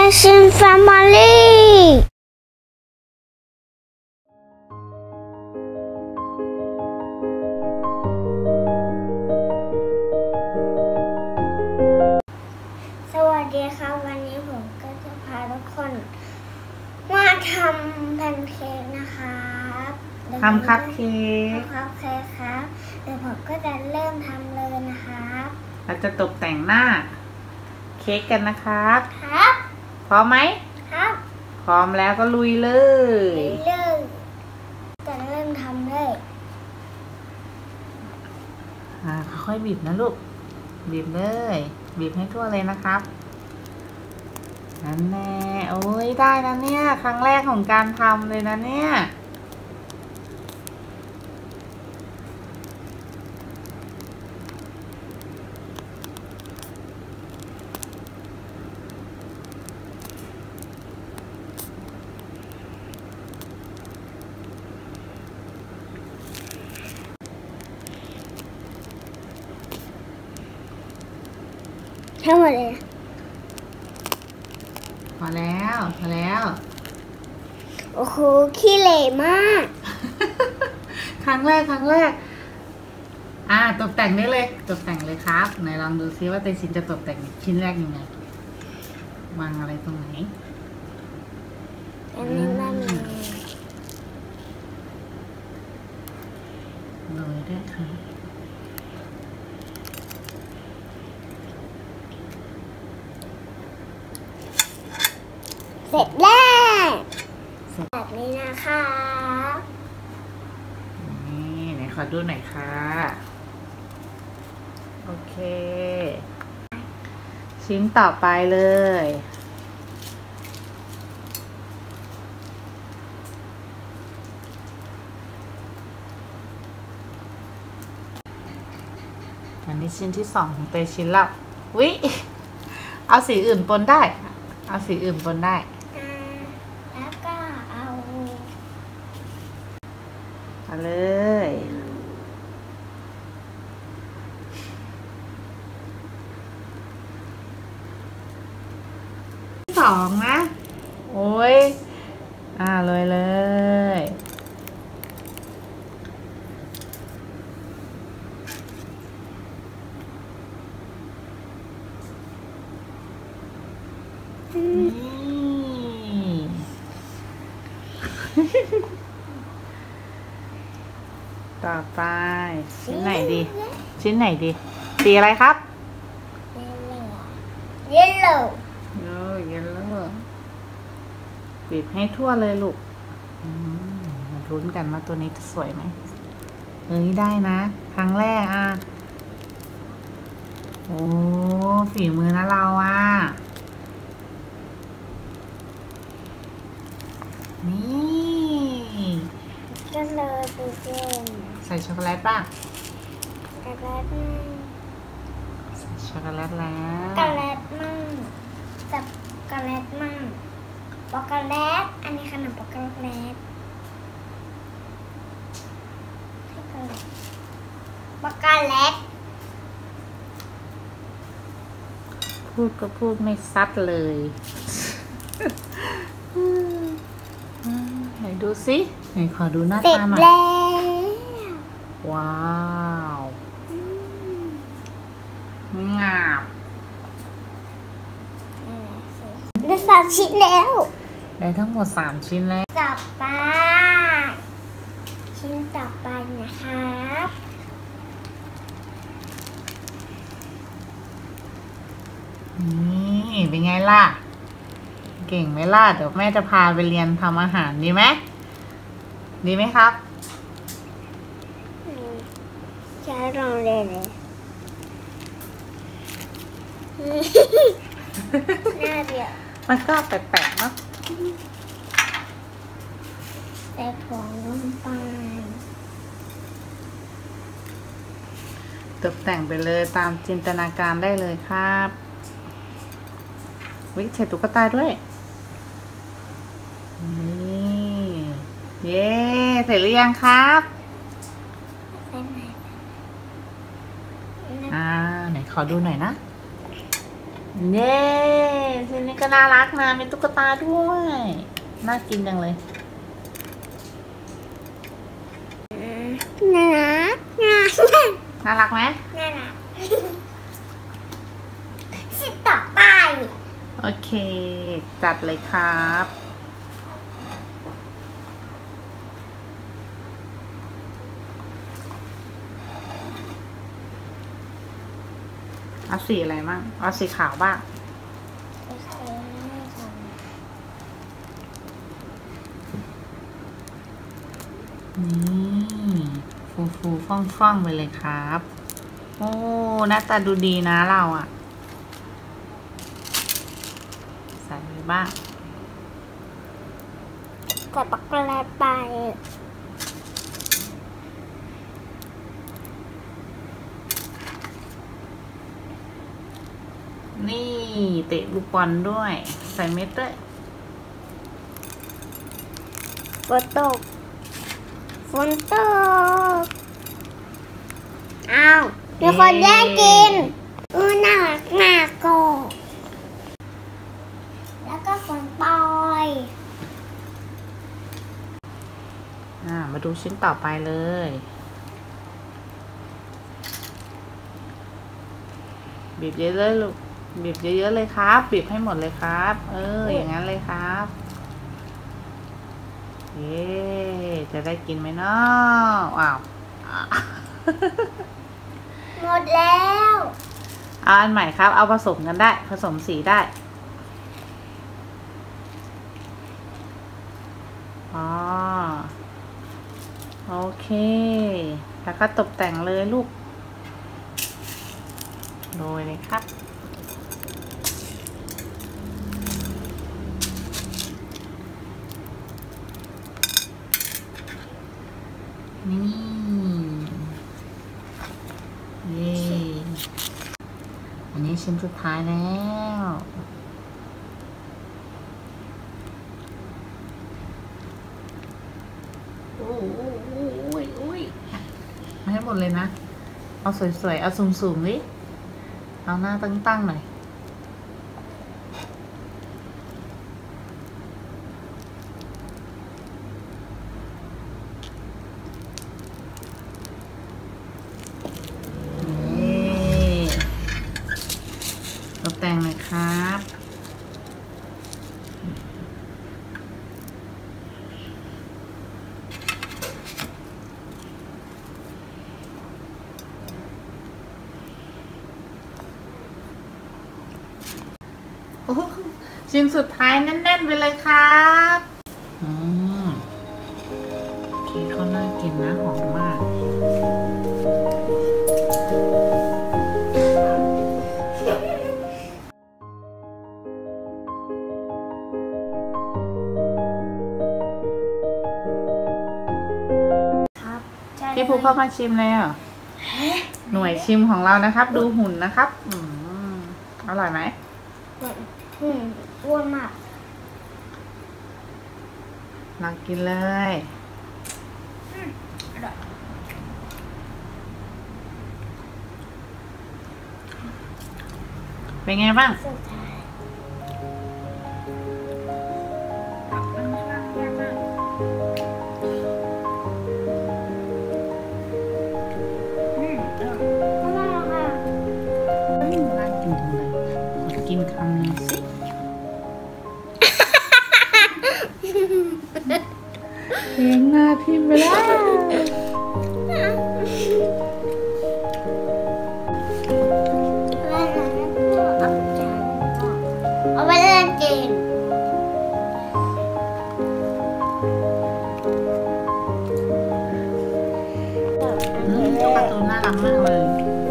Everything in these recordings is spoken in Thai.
Fashion Family สวัสดีครับวันนี้ผมก็จะพาทุกคนมาทำแพนเค้กนะครับทำคัพเค้กครับเดี๋ยวผมก็จะเริ่มทำเลยนะครับเราจะตกแต่งหน้าเค้กกันนะครับครับพร้อมไหมครับพร้อมแล้วก็ลุยเลยจะเริ่มทำเลยค่อยๆบีบนะลูกบีบเลยบีบให้ทั่วเลยนะครับนั่นแน่โอ้ยได้นะเนี่ยครั้งแรกของการทำเลยนะเนี่ยทั้งหมดเลยพอแล้วโอ้โหขี้เหร่มากครั้งแรกตกแต่งได้เลยตกแต่งเลยครับไหนลองดูซิว่าเตชินจะตกแต่งชิ้นแรกยังไงวางอะไรตรงไหนอันนี้มันโรยด้วยค่ะเสร็จแล้วแบบนี้นะคะนี่ไหนขอดูหน่อยค่ะโอเคชิ้นต่อไปเลยอันนี้ชิ้นที่2ของเตชินแล้ววิเอาสีอื่นปนได้แล้วก็เอาเลย2นะโอ้ยเลยต่อไปชิ้นไหนดีสีอะไรครับเยลโล่บีบให้ทั่วเลยลูกมาลุ้นกันว่าตัวนี้จะสวยไหมได้นะครั้งแรกโอ้ฝีมือนะเรานี่ก็เลยดูเด่นใส่ช็อกโกแลตป่ะช็อกโกแลตช็อกโกแลตแล้วช็อกโกแลตมั่งจับช็อกโกแลตมั่งช็อกโกแลตอันนี้ขนมช็อกโกแลตช็อกโกแลตพูดก็พูดไม่ซัดเลยไหนดูสิไหนขอดูหน้าตาหน่อยว้าวงามได้3 ชิ้นแล้วได้ทั้งหมด3 ชิ้นแล้วต่อไปชิ้นต่อไปนะครับนี่เป็นไงล่ะเก่งไหมล่ะเดี๋ยวแม่จะพาไปเรียนทำอาหารดีไหมครับใช้ลองเรียนเลยน่าเดียวมันก็แปลกๆเนาะใส่ผงลงไปตกแต่งไปเลยตามจินตนาการได้เลยครับใส่ตุ๊กตาด้วยนี่เย้เสร็จหรือยังครับไหนขอดูหน่อยนะเย้เสร็จชิ้นนี้ก็น่ารักนะมีตุ๊กตาด้วยน่ากินจังเลยน่ารักน่ารักไหมน่ารักชิ้นต่อไปโอเคจัดเลยครับเอาสีอะไรบ้างเอาสีขาวบ้างนี่ฟูฟ่องไปเลยครับโอ้หน้าตาดูดีนะเราอ่ะใส่ไปบ้างใส่ปักแรดไปนี่เตะลูกบอลด้วยใส่เม็ดด้วยฝนตกอ้าวมีคนแย่งกินน่ารักมากโกแล้วก็ฝนปล่อยมาดูชิ้นต่อไปเลยบีบเยอะเลยลูกบีบเยอะๆเลยครับบีบให้หมดเลยครับอย่างนั้นเลยครับจะได้กินไหมเนาะว้าวหมดแล้วเอาอันใหม่ครับเอาผสมกันได้ผสมสีได้โอเคแล้วก็ตกแต่งเลยลูกโรยเลยครับนี่อันนี้ชิ้นสุดท้ายแล้วอุ้ยมาให้หมดเลยนะเอาสวยๆเอาสูงๆดิเอาหน้าตั้งๆหน่อยตกแต่งหน่อยครับชิ้นสุดท้ายแน่นๆไปเลยครับเค้กเขาน่ากินนะหอมมากพี่ภูเข้ามาชิมเลยหน่วยชิมของเรานะครับดูหุ่นนะครับอร่อยไหมอ้วนมากลองกินเลยเป็นไงบ้างน่ากินจังเลยขอกินคำนึงสิเลี้ยงหน้าพิมพ์ไปแล้วเอาไปเล่นเกมตัวการ์ตูนน่ารักมากเลย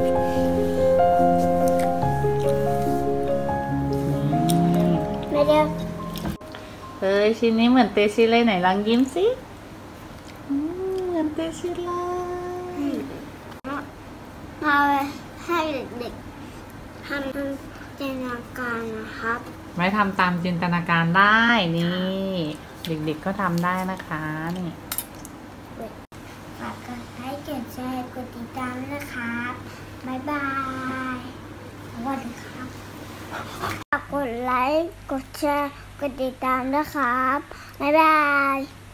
ไม่ได้ชิ้นนี้เหมือนเตชิเลยไหนลองยิ้มสิเหมือนเตชิเลยเอาให้เด็กๆทำจินตนาการนะครับไว้ทำตามจินตนาการได้นี่เด็กๆก็ทำได้นะคะนี่ฝากกดไลค์กดแชร์กดติดตามนะครับบ๊ายบายสวัสดีครับฝากกดไลค์ กดแชร์ กดติดตามด้วยครับ บ๊ายบาย